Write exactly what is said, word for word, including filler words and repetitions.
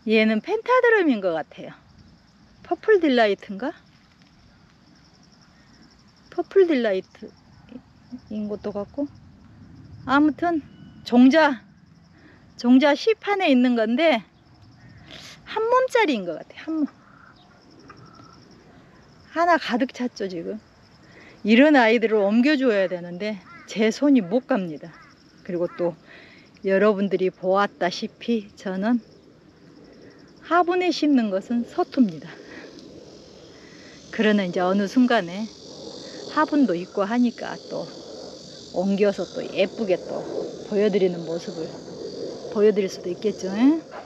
얘는 펜타드럼인 것 같아요. 퍼플 딜라이트인가? 퍼플 딜라이트인 것도 같고. 아무튼 종자 종자 시판에 있는 건데 한 몸짜리인 것 같아요. 한 몸. 하나 가득 찼죠 지금. 이런 아이들을 옮겨줘야 되는데 제 손이 못 갑니다. 그리고 또 여러분들이 보았다시피 저는 화분에 심는 것은 서투입니다. 그러나 이제 어느 순간에 화분도 있고 하니까 또 옮겨서 또 예쁘게 또 보여드리는 모습을 보여드릴 수도 있겠죠. 에?